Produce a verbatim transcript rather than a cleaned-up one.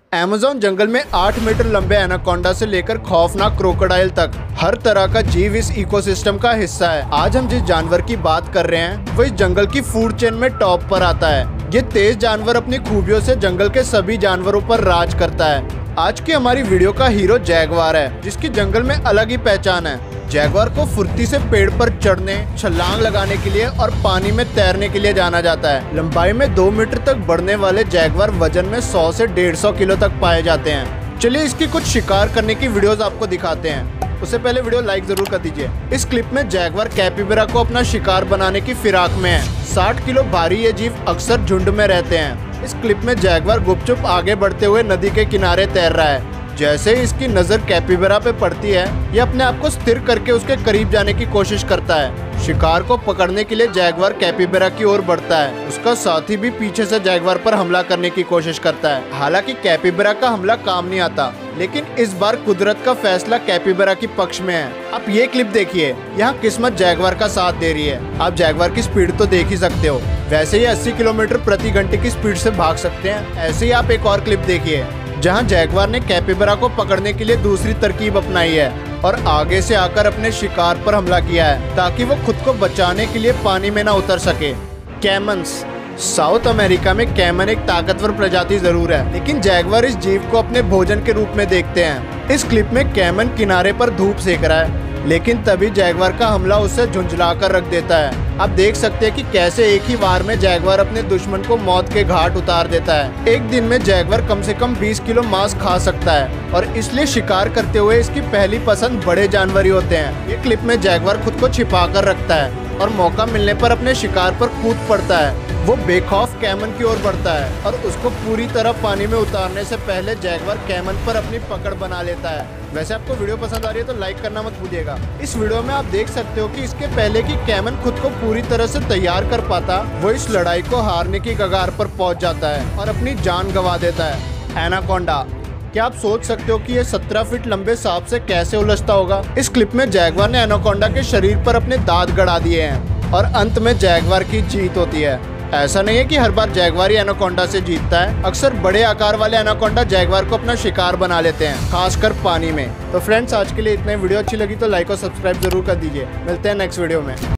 Amazon जंगल में आठ metre लंबे एनाकोंडा से लेकर खौफनाक क्रोकोडाइल तक हर तरह का जीव इस इकोसिस्टम का हिस्सा है। आज हम जिस जानवर की बात कर रहे हैं वो इस जंगल की फूड चेन में टॉप पर आता है। ये तेज जानवर अपनी खूबियों से जंगल के सभी जानवरों पर राज करता है। आज की हमारी वीडियो का हीरो जैगवार है, जिसकी जंगल में अलग ही पहचान है। जैगवार को फुर्ती से पेड़ पर चढ़ने, छलांग लगाने के लिए और पानी में तैरने के लिए जाना जाता है। लंबाई में दो मीटर तक बढ़ने वाले जैगवार वजन में सौ से डेढ़ सौ किलो तक पाए जाते हैं। चलिए इसकी कुछ शिकार करने की वीडियोस आपको दिखाते हैं। उससे पहले वीडियो लाइक जरूर कर दीजिए। इस क्लिप में जैगवार कैपिबरा को अपना शिकार बनाने की फिराक में है। साठ किलो भारी ये जीव अक्सर झुंड में रहते हैं। इस क्लिप में जैगवार गुपचुप आगे बढ़ते हुए नदी के किनारे तैर रहा है। जैसे ही इसकी नजर कैपिबरा पे पड़ती है, ये अपने आप को स्थिर करके उसके करीब जाने की कोशिश करता है। शिकार को पकड़ने के लिए जैगवार कैपिबरा की ओर बढ़ता है। उसका साथी भी पीछे से जैगवार पर हमला करने की कोशिश करता है। हालांकि कैपिबरा का हमला काम नहीं आता, लेकिन इस बार कुदरत का फैसला कैपिबरा के पक्ष में है। आप ये क्लिप देखिए, यहाँ किस्मत जैगवार का साथ दे रही है। आप जैगवार की स्पीड तो देख ही सकते हो। वैसे ही अस्सी किलोमीटर प्रति घंटे की स्पीड से भाग सकते हैं। ऐसे ही आप एक और क्लिप देखिए, जहां जैगवार ने कैपिबरा को पकड़ने के लिए दूसरी तरकीब अपनाई है और आगे से आकर अपने शिकार पर हमला किया है, ताकि वो खुद को बचाने के लिए पानी में ना उतर सके। कैमन्स। साउथ अमेरिका में कैमन एक ताकतवर प्रजाति जरूर है, लेकिन जैगवार इस जीव को अपने भोजन के रूप में देखते हैं। इस क्लिप में कैमन किनारे पर धूप सेक रहा है, लेकिन तभी जैगवार का हमला उसे झुंझला कर रख देता है। आप देख सकते हैं कि कैसे एक ही वार में जैगवार अपने दुश्मन को मौत के घाट उतार देता है। एक दिन में जैगवार कम से कम बीस किलो मांस खा सकता है और इसलिए शिकार करते हुए इसकी पहली पसंद बड़े जानवर ही होते हैं। ये क्लिप में जैगवार खुद को छिपा कर रखता है और मौका मिलने पर अपने शिकार पर कूद पड़ता है। वो बेखौफ कैमन की ओर बढ़ता है और उसको पूरी तरह पानी में उतारने से पहले जैगवार कैमन पर अपनी पकड़ बना लेता है। वैसे आपको वीडियो पसंद आ रही है तो लाइक करना मत भूलिएगा। इस वीडियो में आप देख सकते हो कि इसके पहले कि कैमन खुद को पूरी तरह से तैयार कर पाता, वो इस लड़ाई को हारने की कगार पर पहुंच जाता है और अपनी जान गंवा देता है। एनाकोंडा। क्या आप सोच सकते हो कि ये सत्रह फीट लंबे सांप से कैसे उलझता होगा? इस क्लिप में जैगवार ने एनाकोंडा के शरीर पर अपने दांत गड़ा दिए हैं और अंत में जैगवार की जीत होती है। ऐसा नहीं है कि हर बार जैगवार ही एनाकोंडा से जीतता है। अक्सर बड़े आकार वाले एनाकोंडा जैगवार को अपना शिकार बना लेते हैं, खासकर पानी में। तो फ्रेंड्स, आज के लिए इतने। वीडियो अच्छी लगी तो लाइक और सब्सक्राइब जरूर कर दीजिए। मिलते हैं नेक्स्ट वीडियो में।